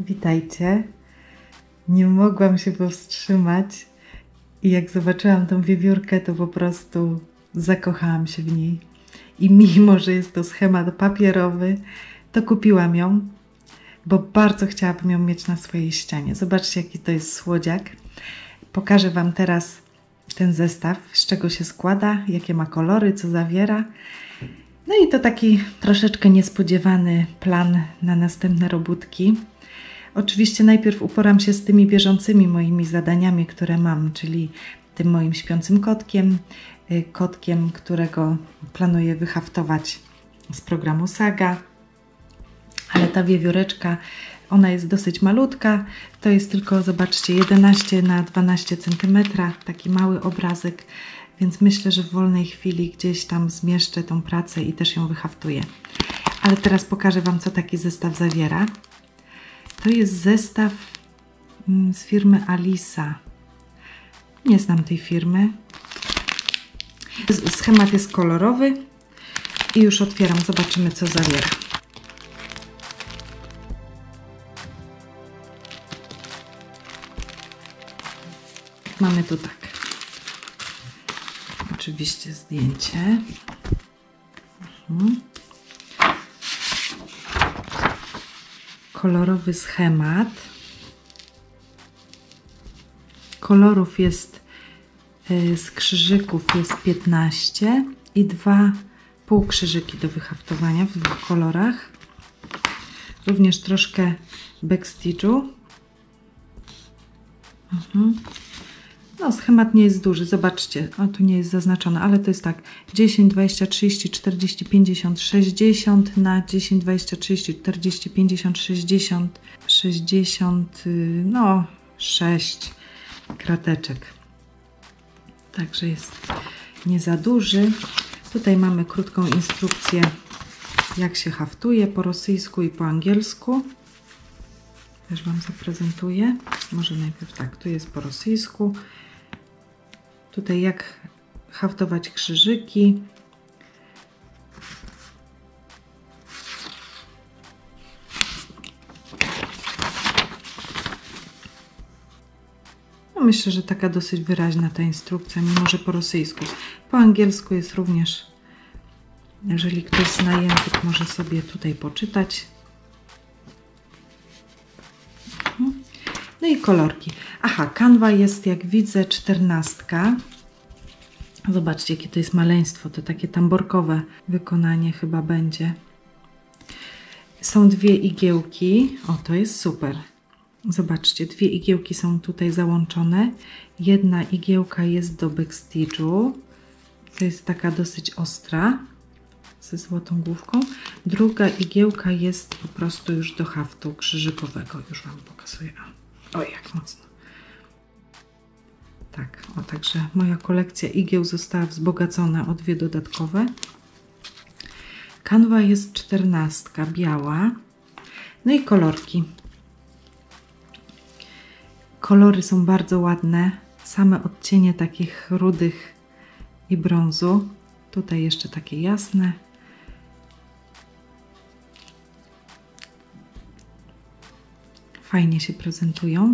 Witajcie. Nie mogłam się powstrzymać i jak zobaczyłam tą wiewiórkę, to po prostu zakochałam się w niej. I mimo, że jest to schemat papierowy, to kupiłam ją, bo bardzo chciałabym ją mieć na swojej ścianie. Zobaczcie, jaki to jest słodziak. Pokażę Wam teraz ten zestaw, z czego się składa, jakie ma kolory, co zawiera. No i to taki troszeczkę niespodziewany plan na następne robótki. Oczywiście najpierw uporam się z tymi bieżącymi moimi zadaniami, które mam, czyli tym moim śpiącym kotkiem, którego planuję wyhaftować z programu Saga. Ale ta wiewióreczka, ona jest dosyć malutka, to jest tylko, zobaczcie, 11 na 12 cm, taki mały obrazek, więc myślę, że w wolnej chwili gdzieś tam zmieszczę tą pracę i też ją wyhaftuję. Ale teraz pokażę Wam, co taki zestaw zawiera. To jest zestaw z firmy Alisa. Nie znam tej firmy. Schemat jest kolorowy i już otwieram, zobaczymy, co zawiera. Mamy tu tak. Oczywiście zdjęcie. Kolorowy schemat. Kolorów jest z krzyżyków jest 15 i 2 półkrzyżyki do wyhaftowania w 2 kolorach. Również troszkę backstitchu. No, schemat nie jest duży, zobaczcie, o, tu nie jest zaznaczone, ale to jest tak 10, 20, 30, 40, 50, 60 na 10, 20, 30, 40, 50, 60, 60, no 6 krateczek. Także jest nie za duży. Tutaj mamy krótką instrukcję, jak się haftuje po rosyjsku i po angielsku. Też Wam zaprezentuję. Może najpierw tak, tu jest po rosyjsku. Tutaj jak haftować krzyżyki. No myślę, że taka dosyć wyraźna ta instrukcja, mimo że po rosyjsku. Po angielsku jest również, jeżeli ktoś zna język, może sobie tutaj poczytać. No i kolorki. Aha, kanwa jest, jak widzę, 14. Zobaczcie, jakie to jest maleństwo. To takie tamborkowe wykonanie chyba będzie. Są 2 igiełki. O, to jest super. Zobaczcie, 2 igiełki są tutaj załączone. Jedna igiełka jest do backstitchu. To jest taka dosyć ostra, ze złotą główką. Druga igiełka jest po prostu już do haftu krzyżykowego. Już Wam pokazuję. O, jak mocno. Tak, o, także moja kolekcja igieł została wzbogacona o 2 dodatkowe. Kanwa jest 14, biała. No i kolorki. Kolory są bardzo ładne. Same odcienie takich rudych i brązu. Tutaj jeszcze takie jasne. Fajnie się prezentują.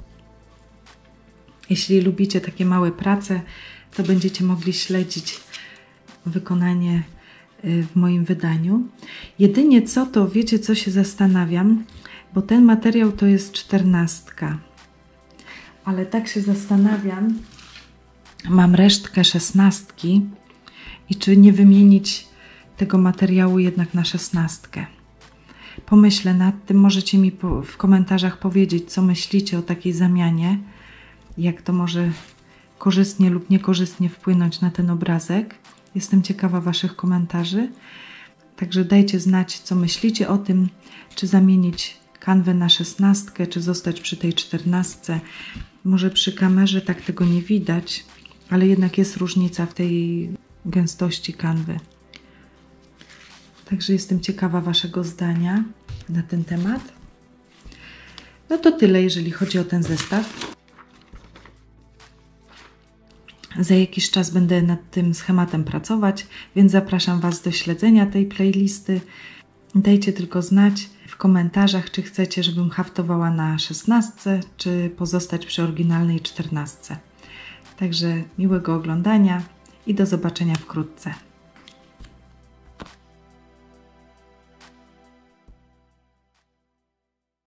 Jeśli lubicie takie małe prace, to będziecie mogli śledzić wykonanie w moim wydaniu. Jedynie co, to wiecie, co się zastanawiam, bo ten materiał to jest 14. Ale tak się zastanawiam, mam resztkę 16 i czy nie wymienić tego materiału jednak na 16. Pomyślę nad tym, możecie mi w komentarzach powiedzieć, co myślicie o takiej zamianie, jak to może korzystnie lub niekorzystnie wpłynąć na ten obrazek. Jestem ciekawa Waszych komentarzy, także dajcie znać, co myślicie o tym, czy zamienić kanwę na 16, czy zostać przy tej 14. Może przy kamerze tak tego nie widać, ale jednak jest różnica w tej gęstości kanwy. Także jestem ciekawa Waszego zdania na ten temat. No to tyle, jeżeli chodzi o ten zestaw. Za jakiś czas będę nad tym schematem pracować, więc zapraszam Was do śledzenia tej playlisty. Dajcie tylko znać, w komentarzach, czy chcecie, żebym haftowała na 16, czy pozostać przy oryginalnej 14. Także miłego oglądania i do zobaczenia wkrótce.